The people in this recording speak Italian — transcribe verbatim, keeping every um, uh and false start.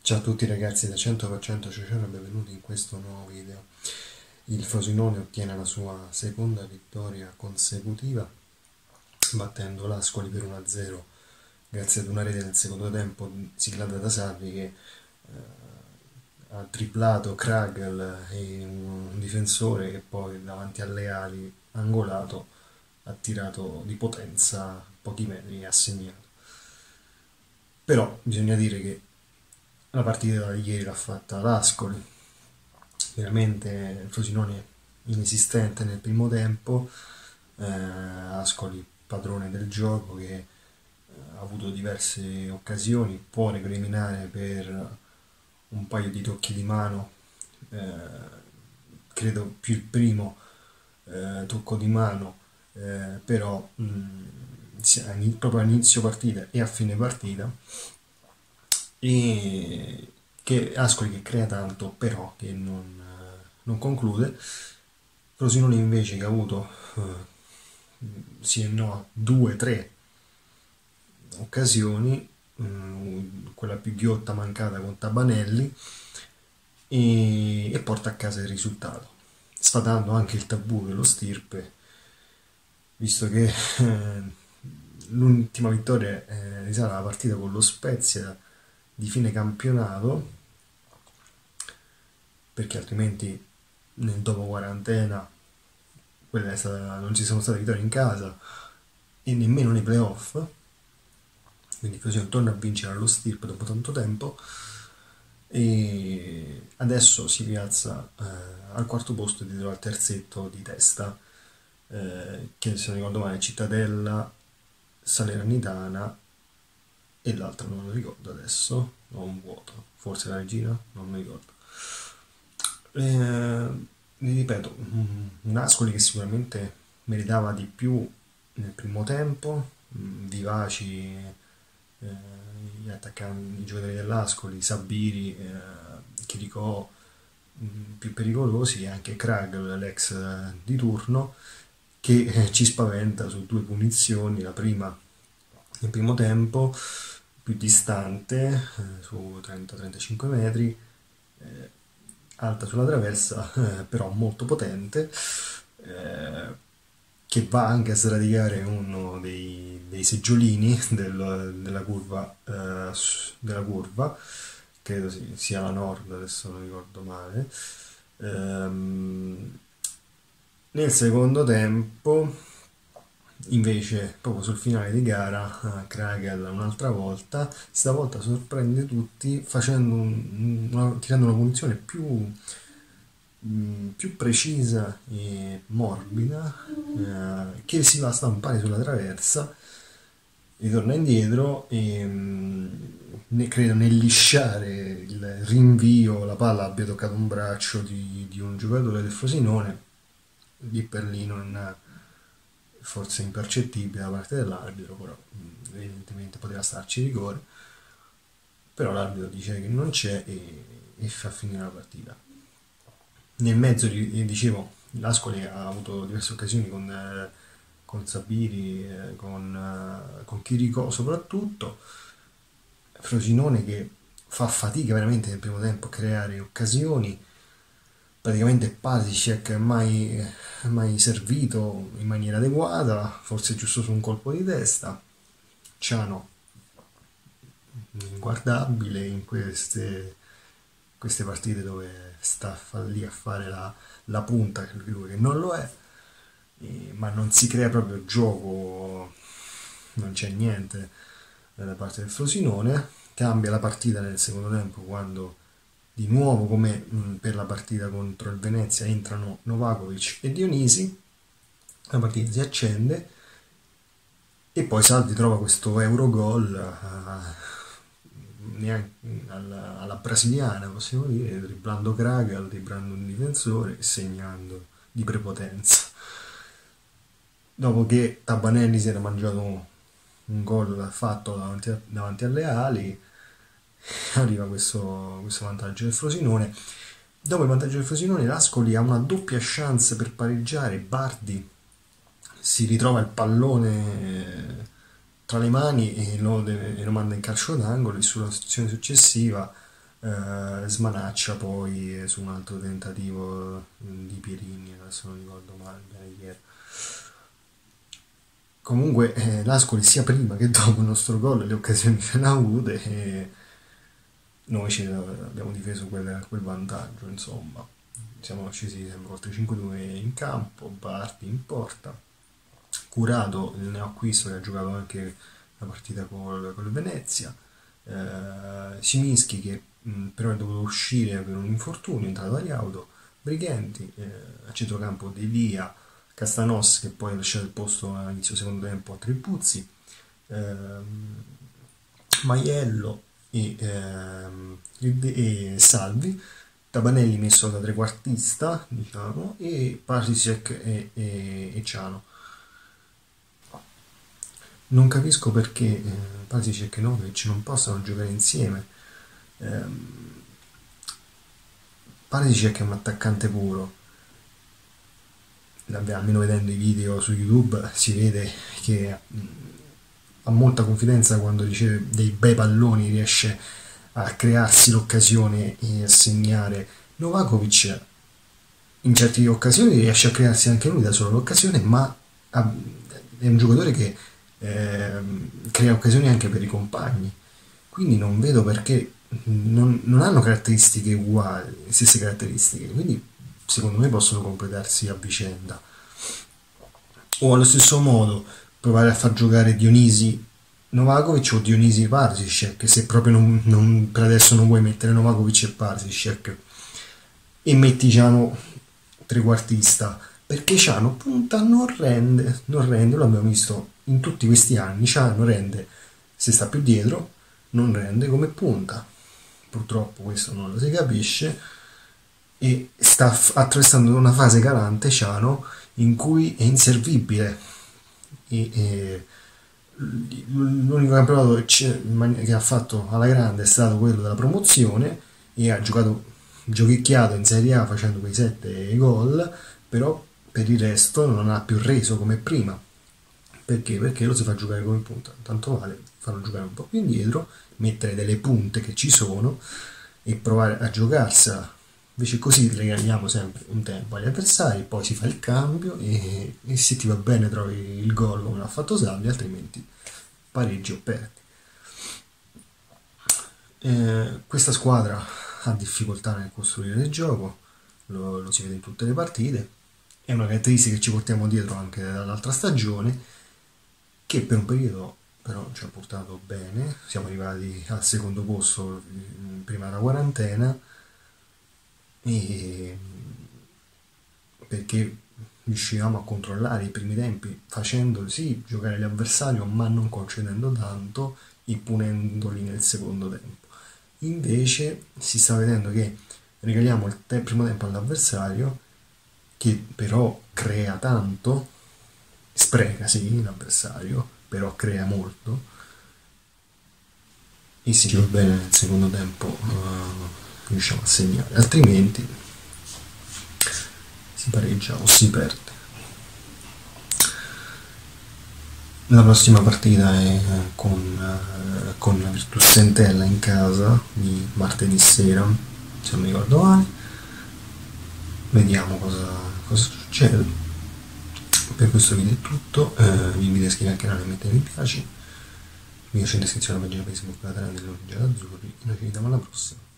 Ciao a tutti ragazzi da cento per cento Ciociaro e benvenuti in questo nuovo video. Il Frosinone ottiene la sua seconda vittoria consecutiva battendo l'Ascoli per uno a zero grazie ad una rete nel secondo tempo siglata da Sarri che eh, ha triplato Kragel e un difensore che poi davanti alle ali angolato ha tirato di potenza pochi metri e ha segnato. Però bisogna dire che la partita di ieri l'ha fatta l'Ascoli, veramente il Frosinone inesistente nel primo tempo, eh, Ascoli padrone del gioco che eh, ha avuto diverse occasioni, può recriminare per un paio di tocchi di mano, eh, credo più il primo eh, tocco di mano, eh, però mh, proprio all'inizio partita e a fine partita, e che Ascoli che crea tanto però che non, eh, non conclude. Frosinone invece che ha avuto eh, sì e no due tre occasioni, mh, quella più ghiotta mancata con Tabanelli, e, e porta a casa il risultato, sfatando anche il tabù dello stirpe, visto che eh, l'ultima vittoria eh, risale alla partita con lo Spezia di fine campionato, perché altrimenti nel dopo quarantena quella è stata, non ci sono state vittorie in casa e nemmeno nei playoff, quindi Frosinone torna a vincere allo Stirpe dopo tanto tempo e adesso si piazza eh, al quarto posto dietro al terzetto di testa, eh, che se non ricordo male è Cittadella, Salernitana e l'altro non lo ricordo adesso, ho un vuoto, forse la Regina, non mi ricordo. Eh, ripeto, un Ascoli che sicuramente meritava di più nel primo tempo, vivaci eh, gli attaccanti, i giocatori dell'Ascoli, Sabiri, eh, Chiricò, più pericolosi, e anche Krag, l'ex di turno, che eh, ci spaventa su due punizioni, la prima nel primo tempo più distante, eh, su trenta trentacinque metri, eh, alta sulla traversa, eh, però molto potente, eh, che va anche a sradicare uno dei, dei seggiolini del, della, curva, eh, della curva, credo sia la nord, adesso non ricordo male. Ehm, nel secondo tempo invece, proprio sul finale di gara, Kragel un'altra volta, stavolta sorprende tutti facendo un, una, tirando una punizione più, mh, più precisa e morbida, eh, che si va a stampare sulla traversa, ritorna indietro e mh, ne, credo nel lisciare il rinvio la palla abbia toccato un braccio di, di un giocatore del Frosinone, lì per lì non forse impercettibile da parte dell'arbitro, però mh, evidentemente poteva starci rigore, però l'arbitro dice che non c'è e, e fa finire la partita. Nel mezzo, dicevo, l'Ascoli ha avuto diverse occasioni con, eh, con Sabiri, eh, con, eh, con Chiricò soprattutto. Frosinone che fa fatica veramente nel primo tempo a creare occasioni, praticamente Pasicek mai, mai servito in maniera adeguata, forse giusto su un colpo di testa. Ciano inguardabile in queste, queste partite dove sta lì a fare la, la punta, lui che non lo è, e, ma non si crea proprio gioco, non c'è niente da parte del Frosinone. Cambia la partita nel secondo tempo quando di nuovo, come mh, per la partita contro il Venezia, entrano Novakovic e Dionisi, la partita si accende e poi Salvi trova questo Eurogol uh, alla, alla brasiliana, possiamo dire, dribblando Kragel, dribblando un difensore e segnando di prepotenza. Dopo che Tabanelli si era mangiato un gol fatto davanti, a, davanti alle ali, arriva questo, questo vantaggio del Frosinone. Dopo il vantaggio del Frosinone, l'Ascoli ha una doppia chance per pareggiare. Bardi si ritrova il pallone tra le mani e lo, deve, e lo manda in calcio d'angolo, e sulla sezione successiva eh, smanaccia poi su un altro tentativo eh, di Pierini, adesso non ricordo male bene chi era. Comunque eh, l'Ascoli sia prima che dopo il nostro gol le occasioni ce l'ha avute e noi ce abbiamo difeso quel, quel vantaggio, insomma. Siamo scesi sempre oltre cinque due in campo, Bardi in porta, Curato il neoacquisto che ha giocato anche la partita col, col Venezia, eh, Simischi che mh, però è dovuto uscire per un infortunio, è entrato agli auto, Brighenti, eh, a centrocampo De Lia, Castanos che poi ha lasciato il posto all'inizio secondo tempo a Tripuzzi, ehm, Maiello e, ehm, e Salvi, Tabanelli messo da trequartista, diciamo, e Parisek e, e, e Ciano. Non capisco perché eh, Parisek e Novic non possano giocare insieme. Ehm, Parisek è un attaccante puro, almeno vedendo i video su YouTube si vede che mh, ha molta confidenza quando riceve dei bei palloni, riesce a crearsi l'occasione e a segnare. Novakovic in certe occasioni riesce a crearsi anche lui da solo l'occasione, ma ha, è un giocatore che eh, crea occasioni anche per i compagni, quindi non vedo perché non, non hanno caratteristiche uguali, stesse caratteristiche, quindi secondo me possono completarsi a vicenda. O allo stesso modo provare a far giocare Dionisi Novakovic o Dionisi Parsicek, se proprio non, non, per adesso non vuoi mettere Novakovic e Parsicek, e metti Ciano trequartista, perché Ciano punta non rende, non rende, lo abbiamo visto in tutti questi anni, Ciano rende se sta più dietro, non rende come punta, purtroppo questo non lo si capisce, e sta attraversando una fase calante Ciano in cui è inservibile e, e l'unico campionato che ha fatto alla grande è stato quello della promozione e ha giocato giochicchiato in Serie A facendo quei sette gol, però per il resto non ha più reso come prima. Perché? Perché lo si fa giocare come punta, tanto vale farlo giocare un po' più indietro, mettere delle punte che ci sono e provare a giocarsela. Invece così regaliamo sempre un tempo agli avversari, poi si fa il cambio e, e se ti va bene trovi il gol come l'ha fatto Salvi, altrimenti pareggi o perdi. Eh, questa squadra ha difficoltà nel costruire il gioco, lo, lo si vede in tutte le partite, è una caratteristica che ci portiamo dietro anche dall'altra stagione, che per un periodo però ci ha portato bene, siamo arrivati al secondo posto prima della quarantena, e perché riuscivamo a controllare i primi tempi facendo sì giocare l'avversario ma non concedendo tanto, impunendoli nel secondo tempo. Invece si sta vedendo che regaliamo il te- primo tempo all'avversario, che però crea tanto, spreca sì l'avversario, però crea molto, e se ci va bene nel secondo tempo uh, riusciamo a segnare, altrimenti si pareggia o si perde. La prossima partita è con, uh, con la Virtus Entella in casa di martedì sera, se non mi ricordo male. Vediamo cosa, cosa succede. Per questo video è tutto, uh, vi invito a iscrivervi al canale e mettere mi piace. Vi lascio in descrizione la pagina Facebook della Terra dell'Origine Azzurri e noi ci vediamo alla prossima.